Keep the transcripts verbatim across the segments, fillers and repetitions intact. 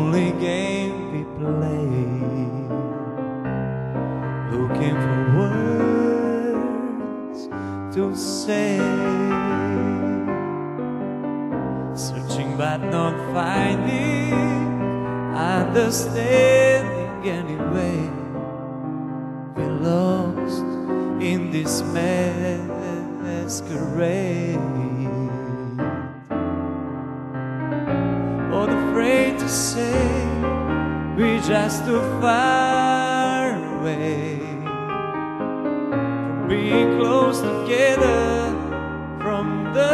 lonely game we play, looking for words to say, searching but not finding, understanding anyway. We're lost in this masquerade, both afraid to say we're just too far away from being close together from the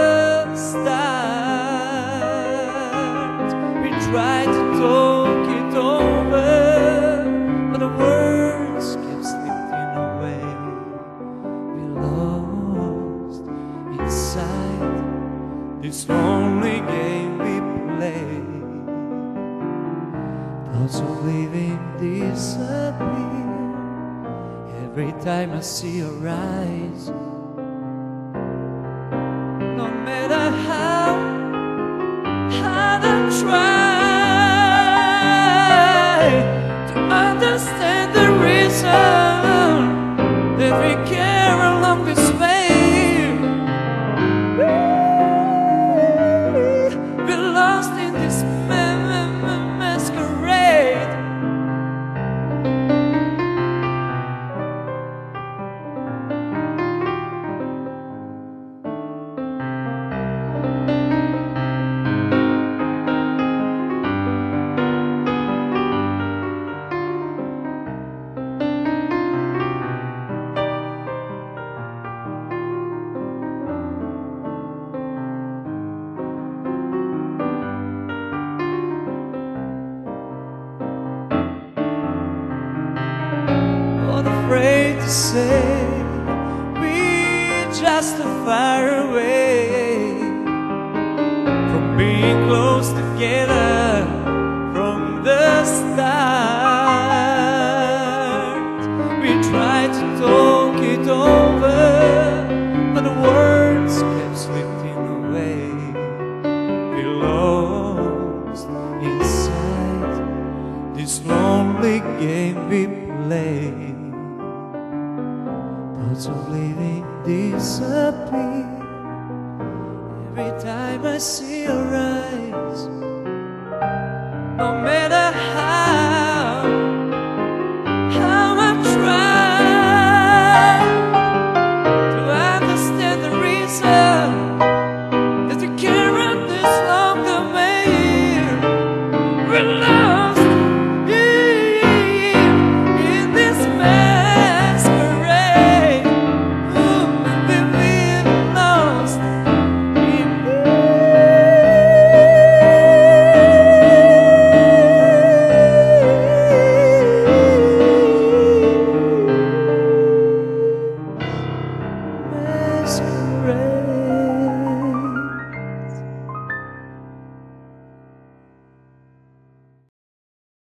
start. We tried to talk it over, but the words kept slipping away. We're lost inside this lonely game we play. Thoughts of leaving disappear every time I see your eyes. No matter how hard I try to understand the reason that we care along this way, we're lost in this masquerade. Afraid to say we're just too far away from being close together from the start. We tried to talk it over, but the words kept slipping away. We're lost inside this lonely game we play. Thoughts of leaving disappear every time I see your eyes. No matter